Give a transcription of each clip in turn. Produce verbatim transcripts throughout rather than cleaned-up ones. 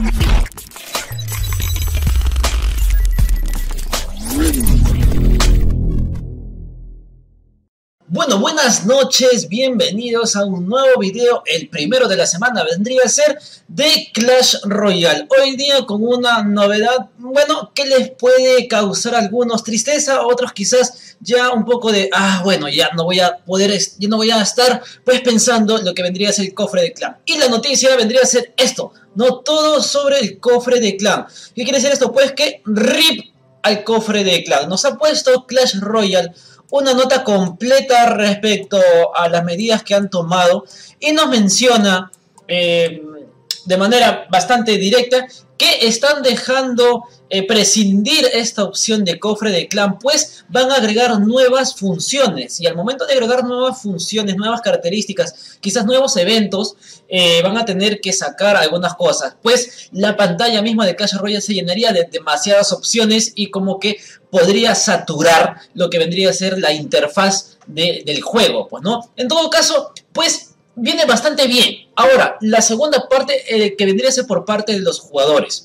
Bueno, buenas noches, bienvenidos a un nuevo video, el primero de la semana vendría a ser de Clash Royale. Hoy día con una novedad, bueno, que les puede causar a algunos tristeza, a otros quizás ya un poco de, ah, bueno, ya no voy a poder, ya no voy a estar pues pensando lo que vendría a ser el cofre de clan. Y la noticia vendría a ser esto, no todo sobre el cofre de clan. ¿Qué quiere decir esto? Pues que rip al cofre de clan. Nos ha puesto Clash Royale una nota completa respecto a las medidas que han tomado y nos menciona eh, de manera bastante directa que están dejando eh, prescindir esta opción de cofre de clan, pues van a agregar nuevas funciones, y al momento de agregar nuevas funciones, nuevas características, quizás nuevos eventos, eh, van a tener que sacar algunas cosas, pues la pantalla misma de Clash Royale se llenaría de demasiadas opciones y como que podría saturar lo que vendría a ser la interfaz de, del juego, pues, ¿no? En todo caso, pues viene bastante bien. Ahora, la segunda parte eh, que vendría a ser por parte de los jugadores.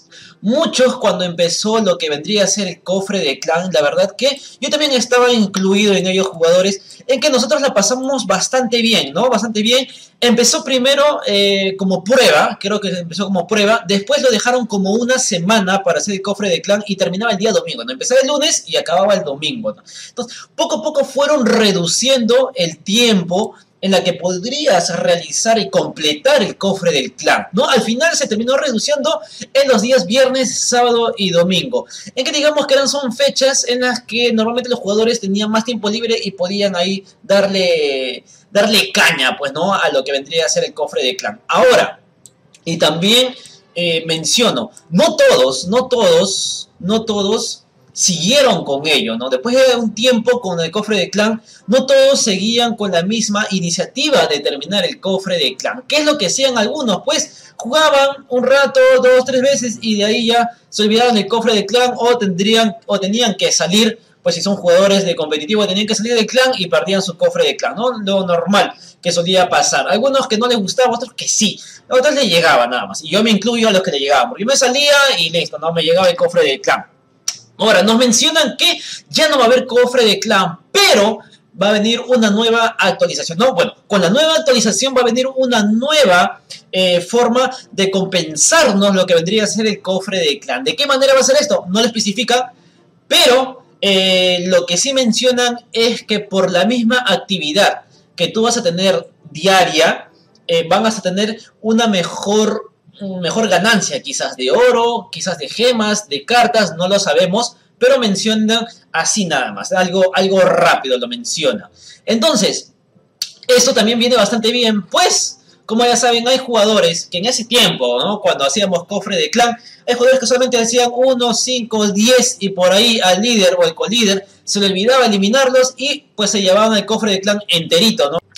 Muchos cuando empezó lo que vendría a ser el cofre de clan, la verdad que yo también estaba incluido en ellos jugadores, en que nosotros la pasamos bastante bien, ¿no? Bastante bien. Empezó primero eh, como prueba, creo que empezó como prueba, después lo dejaron como una semana para hacer el cofre de clan y terminaba el día domingo, ¿no? Empezaba el lunes y acababa el domingo, ¿no? Entonces, poco a poco fueron reduciendo el tiempo en la que podrías realizar y completar el cofre del clan, ¿no? Al final se terminó reduciendo en los días viernes, sábado y domingo, en que digamos que eran son fechas en las que normalmente los jugadores tenían más tiempo libre y podían ahí darle, darle caña, pues, ¿no? A lo que vendría a ser el cofre de clan. Ahora, y también eh, menciono, no todos, no todos, no todos siguieron con ello, ¿no? Después de un tiempo con el cofre de clan, no todos seguían con la misma iniciativa de terminar el cofre de clan. ¿Qué es lo que hacían algunos? Pues jugaban un rato, dos, tres veces y de ahí ya se olvidaron del cofre de clan o tendrían o tenían que salir, pues si son jugadores de competitivo tenían que salir del clan y perdían su cofre de clan, ¿no? Lo normal que solía pasar. Algunos que no les gustaba, otros que sí. A otros les llegaba nada más. Y yo me incluyo a los que le llegaban. Porque yo me salía y listo, no me llegaba el cofre de clan. Ahora, nos mencionan que ya no va a haber cofre de clan, pero va a venir una nueva actualización. No, bueno, con la nueva actualización va a venir una nueva eh, forma de compensarnos lo que vendría a ser el cofre de clan. ¿De qué manera va a ser esto? No lo especifica, pero eh, lo que sí mencionan es que por la misma actividad que tú vas a tener diaria, eh, van a tener una mejor mejor ganancia, quizás de oro, quizás de gemas, de cartas, no lo sabemos, pero mencionan así nada más, algo, algo rápido lo menciona. Entonces, esto también viene bastante bien, pues, como ya saben, hay jugadores que en ese tiempo, ¿no? Cuando hacíamos cofre de clan, hay jugadores que solamente hacían uno, cinco, diez y por ahí al líder o al colíder se le olvidaba eliminarlos y pues se llevaban el cofre de clan enterito, ¿no?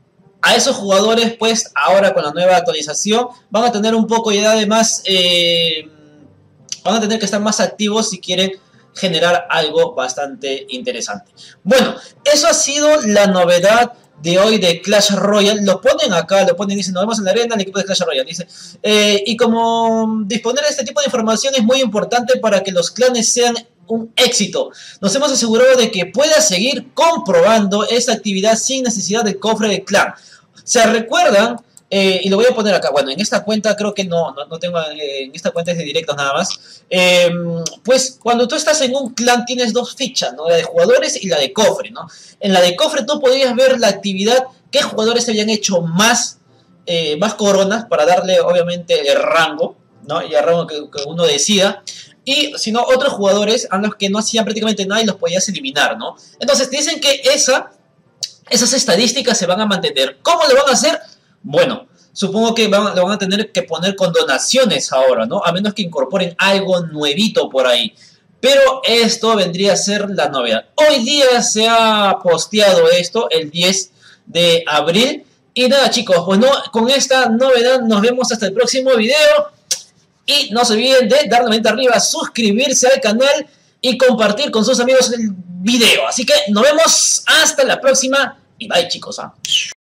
A esos jugadores, pues, ahora con la nueva actualización, van a tener un poco ya de más, eh, van a tener que estar más activos si quieren generar algo bastante interesante. Bueno, eso ha sido la novedad de hoy de Clash Royale. Lo ponen acá, lo ponen, dicen, nos vemos en la arena, el equipo de Clash Royale, dice. Eh, y como disponer de este tipo de información es muy importante para que los clanes sean un éxito. Nos hemos asegurado de que pueda seguir comprobando esta actividad sin necesidad del cofre de clan. ¿Se recuerdan? Eh, y lo voy a poner acá. Bueno, en esta cuenta creo que no, no, no tengo, eh, en esta cuenta es de directos nada más. Eh, pues cuando tú estás en un clan tienes dos fichas, ¿no? La de jugadores y la de cofre, ¿no? En la de cofre tú podrías ver la actividad, qué jugadores habían hecho más, eh, más coronas para darle obviamente el rango, ¿no? Y el rango que, que uno decida. Y si no, otros jugadores a los que no hacían prácticamente nada y los podías eliminar, ¿no? Entonces dicen que esa, esas estadísticas se van a mantener. ¿Cómo lo van a hacer? Bueno, supongo que van, lo van a tener que poner con donaciones ahora, ¿no? A menos que incorporen algo nuevito por ahí. Pero esto vendría a ser la novedad. Hoy día se ha posteado esto, el diez de abril. Y nada, chicos, pues no, con esta novedad nos vemos hasta el próximo video. Y no se olviden de darle manita arriba, suscribirse al canal y compartir con sus amigos el video. Así que nos vemos hasta la próxima y bye, chicos. ¿eh?